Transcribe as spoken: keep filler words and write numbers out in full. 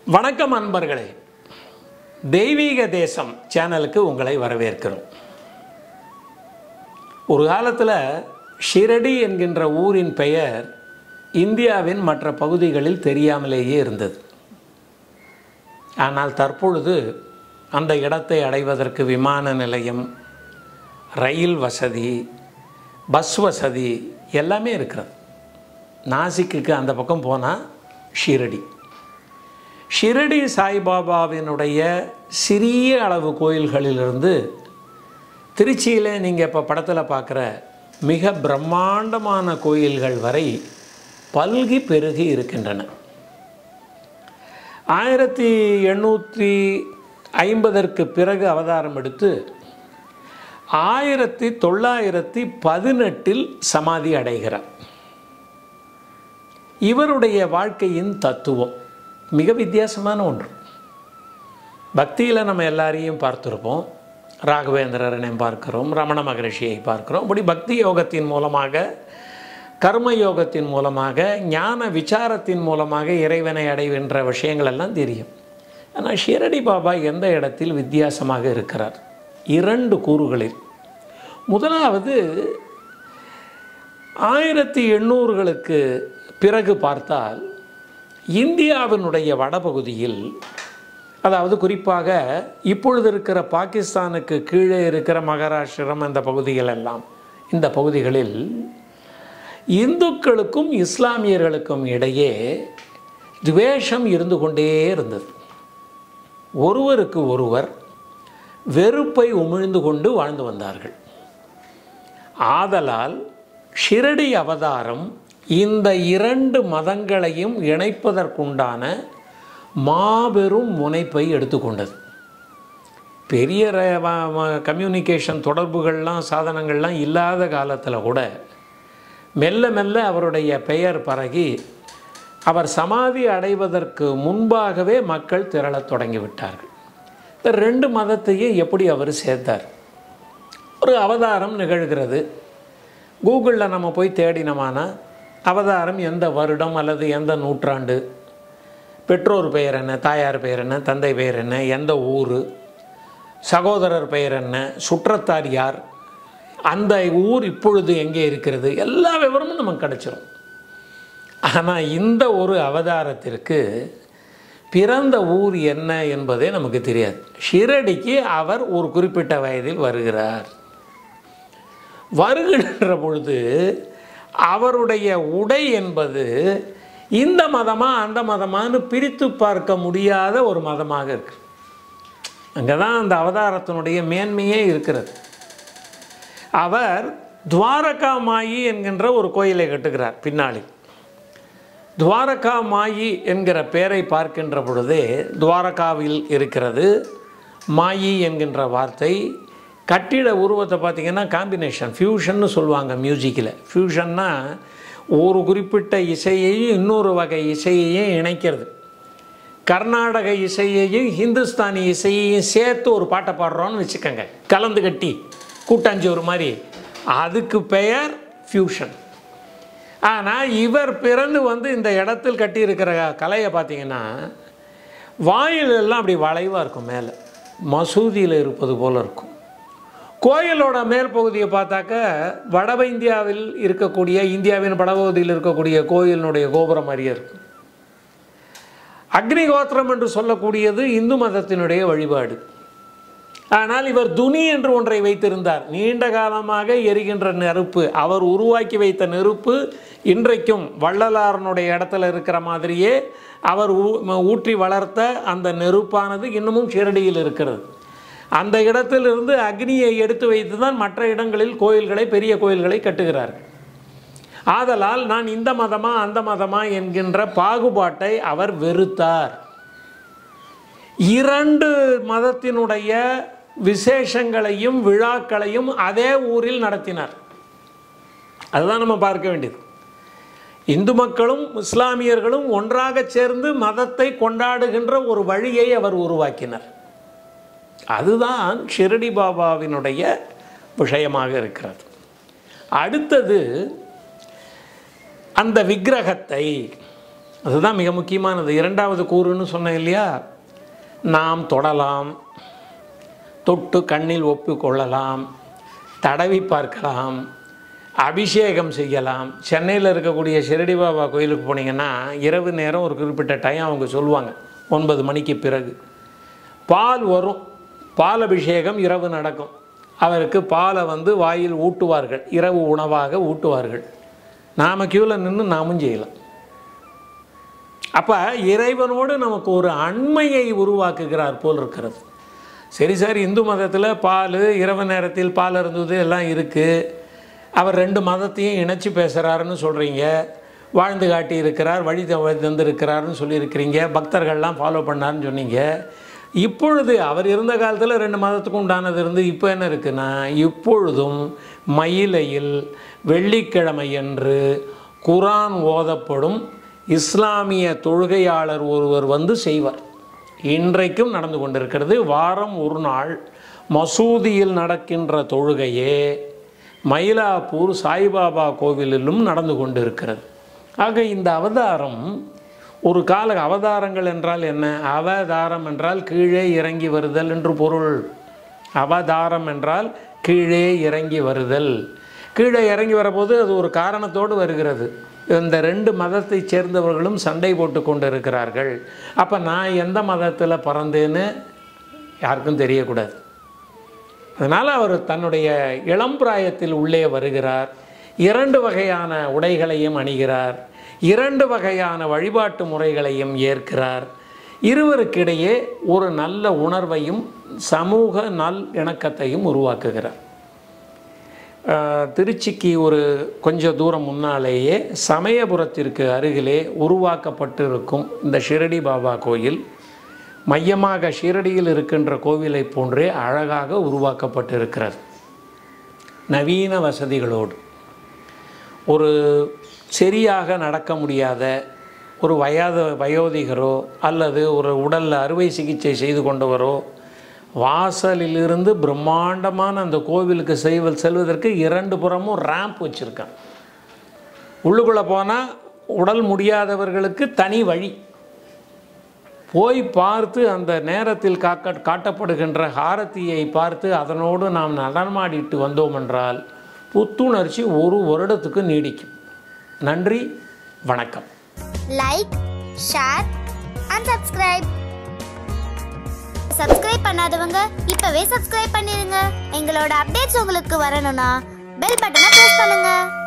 வணக்கம் அன்பர்களே, தெய்வீக தேசம் சேனலுக்கு உங்களை வரவேற்கிறோம். ஒரு காலத்தில் ஷிரடி என்கின்ற ஊரின் பெயர் இந்தியாவின் மற்ற பகுதிகளில் தெரியாமலேயே இருந்தது. ஆனால் தற்பொழுது அந்த இடத்தை அடைவதற்கு விமான நிலையம், ரயில் வசதி, பஸ் வசதி எல்லாமே இருக்கிறது. நாசிக்குக்கு அந்த பக்கம் போனால் ஷிரடி. ஷிரடி சாய்பாபாவினுடைய சிறிய அளவு கோயில்களிலிருந்து திருச்சியில் நீங்கள் இப்போ படத்தில் பார்க்குற மிக பிரம்மாண்டமான கோயில்கள் வரை பல்கி பெருகி இருக்கின்றன. ஆயிரத்தி எண்ணூற்றி ஐம்பதற்கு பிறகு அவதாரம் எடுத்து ஆயிரத்தி தொள்ளாயிரத்தி பதினெட்டில் சமாதி அடைகிறார். இவருடைய வாழ்க்கையின் தத்துவம் மிக வித்தியாசமான ஒன்று. பக்தியில் நம்ம எல்லாரையும் பார்த்துருப்போம். ராகவேந்திரரனையும் பார்க்கிறோம், ரமண மகரிஷியை பார்க்கிறோம். அப்படி பக்தி யோகத்தின் மூலமாக, கர்ம யோகத்தின் மூலமாக, ஞான விசாரத்தின் மூலமாக இறைவனை அடைகின்ற விஷயங்கள் எல்லாம் தெரியும். ஆனால் ஷிரடி பாபா எந்த இடத்தில் வித்தியாசமாக இருக்கிறார்? இரண்டு கூறுகளில். முதலாவது, ஆயிரத்தி எண்ணூறுகளுக்கு பிறகு பார்த்தால் இந்தியாவினுடைய வடபகுதியில், அதாவது குறிப்பாக இப்பொழுது இருக்கிற பாகிஸ்தானுக்கு கீழே இருக்கிற மகாராஷ்டிரம், அந்த பகுதிகள் எல்லாம், இந்த பகுதிகளில் இந்துக்களுக்கும் இஸ்லாமியர்களுக்கும் இடையே துவேஷம் இருந்து கொண்டே இருந்தது. ஒருவருக்கு ஒருவர் வெறுப்பை உமிழ்ந்து கொண்டு வாழ்ந்து வந்தார்கள். ஆதலால் ஷிரடி அவதாரம் இந்த இரண்டு மதங்களையும் இணைப்பதற்குண்டான மாபெரும் முனைப்பை எடுத்துக்கொண்டது. பெரிய கம்யூனிகேஷன் தொடர்புகள்லாம் சாதனங்கள்லாம் இல்லாத காலத்தில் கூட மெல்ல மெல்ல அவருடைய பெயர் பரகி அவர் சமாதி அடைவதற்கு முன்பாகவே மக்கள் திரளத் தொடங்கிவிட்டார்கள். இந்த ரெண்டு மதத்தையும் எப்படி அவர் சேர்த்தார்? ஒரு அவதாரம் நிகழ்கிறது. கூகுளில் நம்ம போய் தேடினோமானா அவதாரம் எந்த வருடம் அல்லது எந்த நூற்றாண்டு, பெற்றோர் பெயர் என்ன, தாயார் பெயர் என்ன, தந்தை பெயர் என்ன, எந்த ஊர், சகோதரர் பெயர் என்ன, சுற்றத்தார் யார், அந்த ஊர் இப்பொழுது எங்கே இருக்கிறது, எல்லா விவரமும் நமக்கு கிடச்சிரும். ஆனால் இந்த ஒரு அவதாரத்திற்கு பிறந்த ஊர் என்ன என்பதே நமக்கு தெரியாது. ஷிரடிக்கு அவர் ஒரு குறிப்பிட்ட வயதில் வருகிறார். வருகின்ற பொழுது அவருடைய உடை என்பது இந்த மதமா அந்த மதமானு பிரித்து பார்க்க முடியாத ஒரு மதமாக இருக்கு. அங்கே தான் அந்த அவதாரத்தினுடைய மேன்மையே இருக்கிறது. அவர் துவாரகா மாயி என்கின்ற ஒரு கோயிலை கட்டுகிறார். பின்னாளில் துவாரகா மாயி என்கிற பெயரை பார்க்கின்ற பொழுதே துவாரகாவில் இருக்கிறது. மாயி என்கின்ற வார்த்தை கட்டிட உருவத்தை பார்த்திங்கன்னா காம்பினேஷன், ஃபியூஷன்னு சொல்லுவாங்க மியூசிக்கில். ஃபியூஷன்னா ஒரு குறிப்பிட்ட இசையையும் இன்னொரு வகை இசையையும் இணைக்கிறது. கர்நாடக இசையையும் ஹிந்துஸ்தானி இசையையும் சேர்த்து ஒரு பாட்டை பாடுறோன்னு வச்சுக்கோங்க, கலந்து கட்டி கூட்டாஞ்சி ஒரு மாதிரி, அதுக்கு பெயர் ஃபியூஷன். ஆனால் இவர் பிறந்து வந்து இந்த இடத்தில் கட்டியிருக்கிற கலையை பார்த்திங்கன்னா வாயிலெல்லாம் அப்படி வளைவாக இருக்கும். மேலே மசூதியில் இருப்பது போல் இருக்கும். கோயிலோட மேல் பகுதியை பார்த்தாக்க வட இந்தியாவில் இருக்கக்கூடிய, இந்தியாவின் வடபகுதியில் இருக்கக்கூடிய கோயிலினுடைய கோபுரம் மாதிரியே இருக்கும். அக்னிகோத்திரம் என்று சொல்லக்கூடியது இந்து மதத்தினுடைய வழிபாடு. ஆனால் இவர் துனி என்று ஒன்றை வைத்திருந்தார். நீண்ட காலமாக எரிகின்ற நெருப்பு, அவர் உருவாக்கி வைத்த நெருப்பு இன்றைக்கும் வள்ளலாரனுடைய இடத்துல இருக்கிற மாதிரியே அவர் ஊற்றி வளர்த்த அந்த நெருப்பானது இன்னமும் ஷிரடியில் இருக்கிறது. அந்த இடத்திலிருந்து அக்னியை எடுத்து வைத்து தான் மற்ற இடங்களில் கோயில்களை, பெரிய கோயில்களை கட்டுகிறார்கள். ஆதலால் நான் இந்த மதமா அந்த மதமா என்கின்ற பாகுபாட்டை அவர் வெறுத்தார். இரண்டு மதத்தினுடைய விசேஷங்களையும் விழாக்களையும் அதே ஊரில் நடத்தினார். அதுதான் நம்ம பார்க்க வேண்டியது. இந்து மக்களும் இஸ்லாமியர்களும் ஒன்றாக சேர்ந்து மதத்தை கொண்டாடுகின்ற ஒரு வழியை அவர் உருவாக்கினார். அதுதான் ஷிரடி பாபாவினுடைய விஷயமாக இருக்கிறது. அடுத்தது, அந்த விக்கிரகத்தை அதுதான் மிக முக்கியமானது. இரண்டாவது கூறுன்னு சொன்னேன் இல்லையா, நாம் தொடலாம், தொட்டு கண்ணில் ஒப்பு கொள்ளலாம், தடவி பார்க்கலாம், அபிஷேகம் செய்யலாம். சென்னையில் இருக்கக்கூடிய ஷிரடி பாபா கோயிலுக்கு போனீங்கன்னா இரவு நேரம் ஒரு குறிப்பிட்ட டைம் அவங்க சொல்லுவாங்க, ஒன்பது மணிக்கு பிறகு பால் வரும். பால் அபிஷேகம் இரவு நடக்கும். அவருக்கு பாலை வந்து வாயில் ஊட்டுவார்கள், இரவு உணவாக ஊட்டுவார்கள். நாம் க்யூவில் நின்று நாமும் செய்யலாம். அப்போ இறைவனோடு நமக்கு ஒரு அண்மையை உருவாக்குகிறார் போல் இருக்கிறது. சரி சார், இந்து மதத்தில் பால் இரவு நேரத்தில் பால் இருந்தது எல்லாம் இருக்குது, அவர் ரெண்டு மதத்தையும் இணைச்சி பேசுகிறாருன்னு சொல்கிறீங்க, வாழ்ந்து காட்டி இருக்கிறார், வழி தந்திருக்கிறாருன்னு சொல்லியிருக்கிறீங்க, பக்தர்கள்லாம் ஃபாலோ பண்ணாருன்னு சொன்னீங்க. இப்பொழுது அவர் இருந்த காலத்தில் ரெண்டு மதத்துக்கும் உண்டானது இருந்து இப்போ என்ன இருக்குன்னா, இப்பொழுதும் மயிலையில் வெள்ளிக்கிழமையன்று குரான் ஓதப்படும் இஸ்லாமிய தொழுகையாளர் ஒருவர் வந்து செய்வார். இன்றைக்கும் நடந்து கொண்டிருக்கிறது. வாரம் ஒரு நாள் மசூதியில் நடக்கின்ற தொழுகையே மயிலாப்பூர் சாய்பாபா கோவிலிலும் நடந்து கொண்டு இருக்கிறது. ஆக இந்த அவதாரம் ஒரு கால அவதாரங்கள் என்றால் என்ன? அவதாரம் என்றால் கீழே இறங்கி வருதல் என்று பொருள். அவதாரம் என்றால் கீழே இறங்கி வருதல். கீழே இறங்கி வரபோது அது ஒரு காரணத்தோடு வருகிறது. இந்த ரெண்டு மதத்தை சேர்ந்தவர்களும் சண்டை போட்டு கொண்டு இருக்கிறார்கள். அப்போ நான் எந்த மதத்தில் பிறந்தேன்னு யாருக்கும் தெரியக்கூடாது. அதனால் அவர் தன்னுடைய இளம் பிராயத்தில் உள்ளே வருகிறார். இரண்டு வகையான உடைகளையும் அணிகிறார், இரண்டு வகையான வழிபாட்டு முறைகளையும் ஏற்கிறார். இருவருக்கிடையே ஒரு நல்ல உணர்வையும் சமூக நல் இணக்கத்தையும் உருவாக்குகிறார். திருச்சிக்கு ஒரு கொஞ்சம் தூரம் முன்னாலேயே சமயபுரத்திற்கு அருகிலே உருவாக்கப்பட்டிருக்கும் இந்த ஷிரடி பாபா கோயில் மையமாக ஷிரடியில் இருக்கின்ற கோவிலை போன்றே அழகாக உருவாக்கப்பட்டிருக்கிறது. நவீன வசதிகளோடு ஒரு சரியாக நடக்க முடியாத ஒரு வயத வயோதிகரோ அல்லது ஒரு உடலில் அறுவை சிகிச்சை செய்து கொண்டவரோ வாசலிலிருந்து பிரம்மாண்டமான அந்த கோவிலுக்கு செய்வ செல்வதற்கு இரண்டு புறமும் ரேம்ப் வச்சுருக்கான். உள்ளுக்குள்ளே போனால் உடல் முடியாதவர்களுக்கு தனி வழி. போய் பார்த்து அந்த நேரத்தில் காக்க காட்டப்படுகின்ற ஹாரத்தியை பார்த்து அதனோடு நாம் நடனமாடிட்டு வந்தோம் என்றால் புத்துணர்ச்சி ஒரு வருடத்துக்கு நீடிக்கும். நன்றி, வணக்கம். Like, share and subscribe. Subscribe பண்ணாதவங்க இப்பவே சப்ஸ்கிரைப் பண்ணிருங்க. எங்களோட அப்டேட்ஸ் உங்களுக்கு வரணும்னா பெல் பட்டனை பிரஸ் பண்ணுங்க.